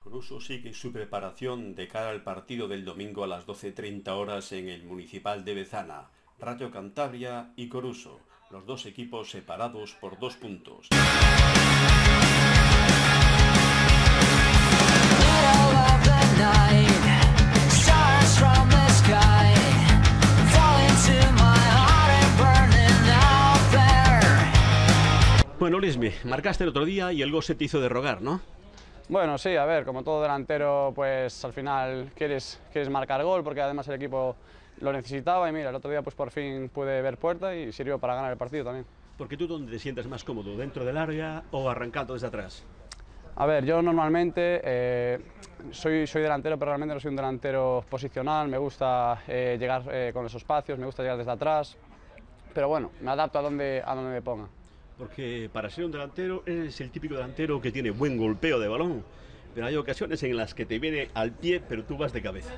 Coruso sigue su preparación de cara al partido del domingo a las 12:30 horas en el Municipal de Bezana. Rayo Cantabria y Coruso, los dos equipos separados por 2 puntos. Bueno, Luismi, marcaste el otro día y el gol se te hizo de rogar, ¿no? Bueno, sí, a ver, como todo delantero, pues al final quieres marcar gol porque además el equipo lo necesitaba y mira, el otro día pues por fin pude ver puerta y sirvió para ganar el partido también. Porque tú, ¿dónde te sientes más cómodo? ¿Dentro del área o arrancando desde atrás? A ver, yo normalmente soy delantero, pero realmente no soy un delantero posicional, me gusta llegar con los espacios, me gusta llegar desde atrás, pero bueno, me adapto a donde me ponga. Porque para ser un delantero eres el típico delantero que tiene buen golpeo de balón, pero hay ocasiones en las que te viene al pie, pero tú vas de cabeza.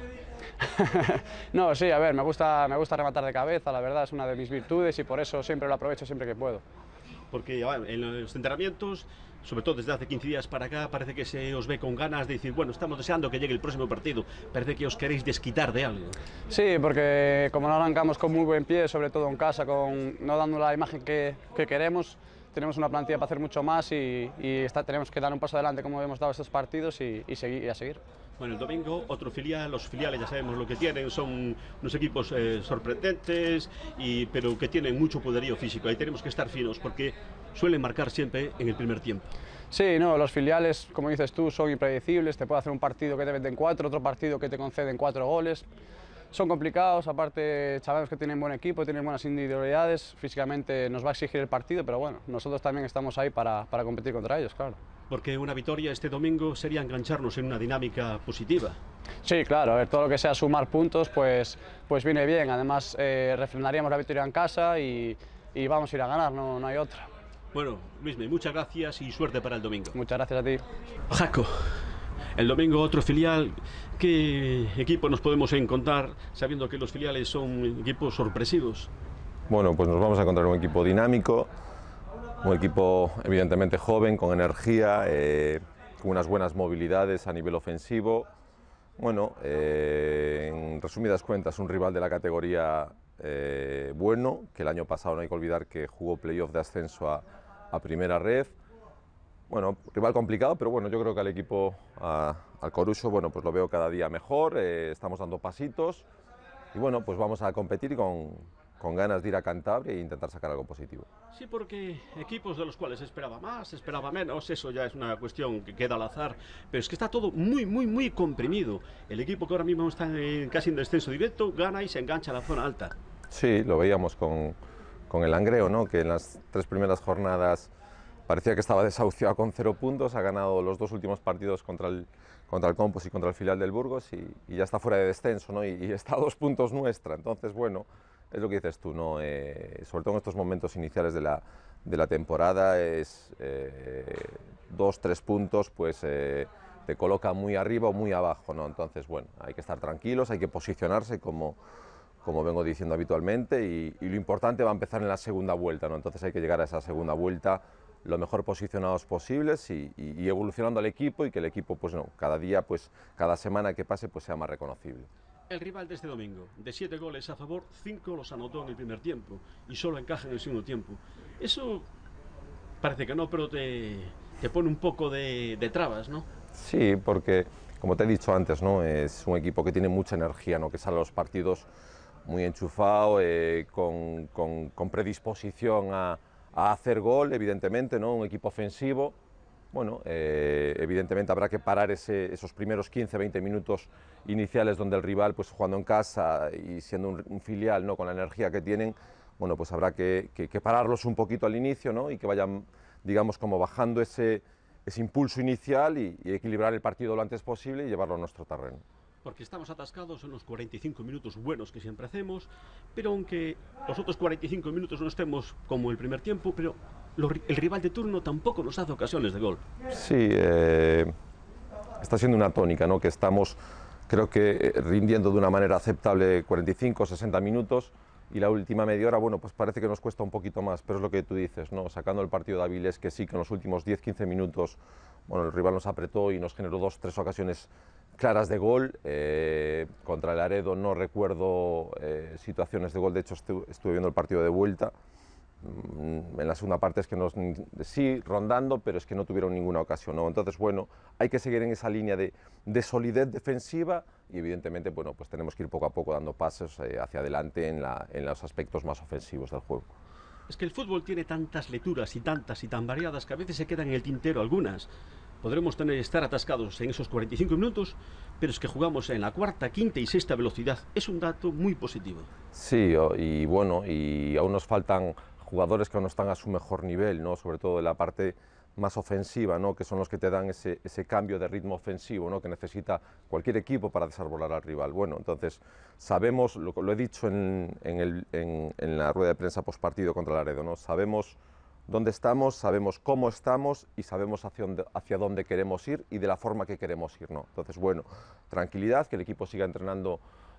No, sí, a ver, me gusta rematar de cabeza, la verdad es una de mis virtudes y por eso siempre lo aprovecho siempre que puedo. Porque en los entrenamientos, sobre todo desde hace 15 días para acá, parece que se os ve con ganas de decir, bueno, estamos deseando que llegue el próximo partido, parece que os queréis desquitar de algo. Sí, porque como no arrancamos con muy buen pie, sobre todo en casa, no dando la imagen que queremos, tenemos una plantilla para hacer mucho más y tenemos que dar un paso adelante como hemos dado estos partidos y a seguir. Bueno, el domingo otro filial, los filiales ya sabemos lo que tienen, son unos equipos sorprendentes, pero que tienen mucho poderío físico. Ahí tenemos que estar finos porque suelen marcar siempre en el primer tiempo. Sí, no, los filiales, como dices tú, son impredecibles, te puede hacer un partido que te meten 4, otro partido que te conceden 4 goles. Son complicados, aparte sabemos que tienen buen equipo, tienen buenas individualidades, físicamente nos va a exigir el partido, pero bueno, nosotros también estamos ahí para competir contra ellos, claro. Porque una victoria este domingo sería engancharnos en una dinámica positiva. Sí, claro, a ver, todo lo que sea sumar puntos, pues viene bien, además refrendaríamos la victoria en casa y vamos a ir a ganar, no hay otra. Bueno, Luismi, muchas gracias y suerte para el domingo. Muchas gracias a ti. Jaco, el domingo otro filial, ¿qué equipo nos podemos encontrar sabiendo que los filiales son equipos sorpresivos? Bueno, pues nos vamos a encontrar un equipo dinámico, un equipo evidentemente joven, con energía, con unas buenas movilidades a nivel ofensivo. Bueno, en resumidas cuentas, un rival de la categoría bueno, que el año pasado no hay que olvidar que jugó playoff de ascenso a primera red. Bueno, rival complicado, pero bueno, yo creo que al equipo, al Coruso, bueno, pues lo veo cada día mejor, estamos dando pasitos y bueno, pues vamos a competir con ganas de ir a Cantabria e intentar sacar algo positivo. Sí, porque equipos de los cuales se esperaba más, se esperaba menos, eso ya es una cuestión que queda al azar, pero es que está todo muy comprimido. El equipo que ahora mismo está casi en descenso directo gana y se engancha a la zona alta. Sí, lo veíamos con el Langreo, ¿no? Que en las 3 primeras jornadas parecía que estaba desahuciado con 0 puntos, ha ganado los 2 últimos partidos contra el Compos y contra el filial del Burgos y ya está fuera de descenso, ¿no? y está a 2 puntos nuestra, entonces bueno, es lo que dices tú, ¿no? Sobre todo en estos momentos iniciales de la temporada, 2-3 puntos pues te coloca muy arriba o muy abajo, ¿no? Entonces bueno, hay que estar tranquilos, hay que posicionarse como vengo diciendo habitualmente y lo importante va a empezar en la segunda vuelta, ¿no? Entonces hay que llegar a esa segunda vuelta lo mejor posicionados posibles y evolucionando al equipo y que el equipo pues no, cada día, pues cada semana que pase pues sea más reconocible. El rival de este domingo, de 7 goles a favor, 5 los anotó en el primer tiempo y solo encaja en el segundo tiempo. Eso parece que no, pero te pone un poco de trabas, ¿no? Sí, porque como te he dicho antes, ¿no? Es un equipo que tiene mucha energía, ¿no? Que sale a los partidos muy enchufado, con predisposición a hacer gol, evidentemente, ¿no? Un equipo ofensivo. Bueno, evidentemente habrá que parar esos primeros 15-20 minutos iniciales donde el rival, pues jugando en casa y siendo un filial, ¿no? Con la energía que tienen, bueno, pues habrá que pararlos un poquito al inicio, ¿no? Y que vayan, digamos, como bajando ese impulso inicial y equilibrar el partido lo antes posible y llevarlo a nuestro terreno. Porque estamos atascados en los 45 minutos buenos que siempre hacemos, pero aunque los otros 45 minutos no estemos como el primer tiempo, pero el rival de turno tampoco nos hace ocasiones de gol. Sí, está siendo una tónica, ¿no? Que estamos, creo que rindiendo de una manera aceptable 45 o 60 minutos, y la última media hora, bueno, pues parece que nos cuesta un poquito más, pero es lo que tú dices, ¿no? Sacando el partido de Avilés, que sí, que en los últimos 10-15 minutos, bueno, el rival nos apretó y nos generó 2-3 ocasiones claras de gol. Contra el Laredo no recuerdo situaciones de gol, de hecho estuve viendo el partido de vuelta. En la segunda parte es que sí, rondando, pero es que no tuvieron ninguna ocasión, ¿no? Entonces, bueno, hay que seguir en esa línea de solidez defensiva y evidentemente, bueno, pues tenemos que ir poco a poco dando pasos hacia adelante en los aspectos más ofensivos del juego. Es que el fútbol tiene tantas lecturas y tan variadas que a veces se quedan en el tintero algunas. Podremos estar atascados en esos 45 minutos, pero es que jugamos en la cuarta, quinta y sexta velocidad. Es un dato muy positivo. Sí, y bueno, y aún nos faltan jugadores que no están a su mejor nivel, ¿no? Sobre todo de la parte más ofensiva, ¿no? Que son los que te dan ese cambio de ritmo ofensivo, ¿no? Que necesita cualquier equipo para desarbolar al rival. Bueno, entonces sabemos, lo he dicho en la rueda de prensa postpartido contra Laredo, ¿no? Sabemos dónde estamos, sabemos cómo estamos y sabemos hacia dónde queremos ir y de la forma que queremos ir, ¿no? Entonces, bueno, tranquilidad, que el equipo siga entrenando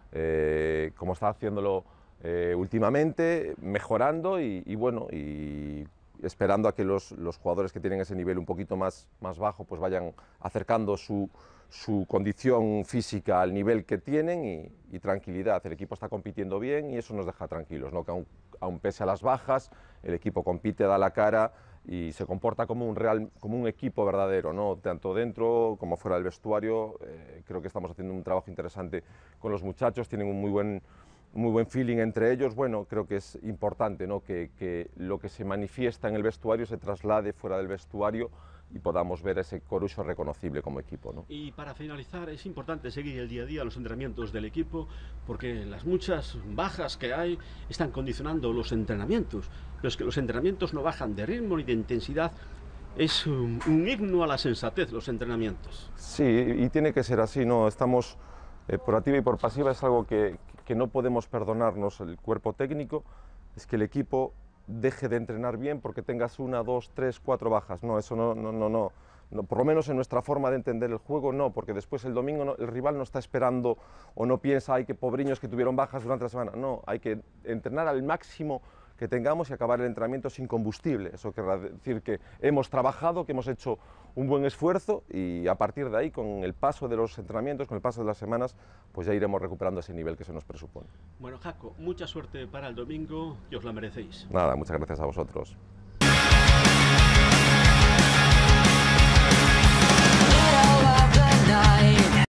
como está haciéndolo últimamente, mejorando y bueno, y esperando a que los jugadores que tienen ese nivel un poquito más bajo pues vayan acercando su condición física al nivel que tienen y tranquilidad. El equipo está compitiendo bien y eso nos deja tranquilos, ¿no? Que aun pese a las bajas, el equipo compite, da la cara y se comporta como un equipo verdadero, ¿no? Tanto dentro como fuera del vestuario. Creo que estamos haciendo un trabajo interesante con los muchachos, tienen un muy buen feeling entre ellos. Bueno, creo que es importante, ¿no? que lo que se manifiesta en el vestuario se traslade fuera del vestuario y podamos ver ese Coruxo reconocible como equipo, ¿no? Y para finalizar, es importante seguir el día a día los entrenamientos del equipo, porque las muchas bajas que hay están condicionando los entrenamientos, pero es que los entrenamientos no bajan de ritmo ni de intensidad. Es un himno a la sensatez los entrenamientos. Sí, y tiene que ser así, ¿no? Estamos por activa y por pasiva, es algo que no podemos perdonarnos el cuerpo técnico, es que el equipo deje de entrenar bien porque tengas 1, 2, 3, 4 bajas. No, eso no, por lo menos en nuestra forma de entender el juego no, porque después el domingo el rival no está esperando o no piensa, ay, que pobriños que tuvieron bajas durante la semana. No, hay que entrenar al máximo que tengamos y acabar el entrenamiento sin combustible. Eso querrá decir que hemos trabajado, que hemos hecho un buen esfuerzo y a partir de ahí, con el paso de los entrenamientos, con el paso de las semanas, pues ya iremos recuperando ese nivel que se nos presupone. Bueno, Jaco, mucha suerte para el domingo, que os la merecéis. Nada, muchas gracias a vosotros.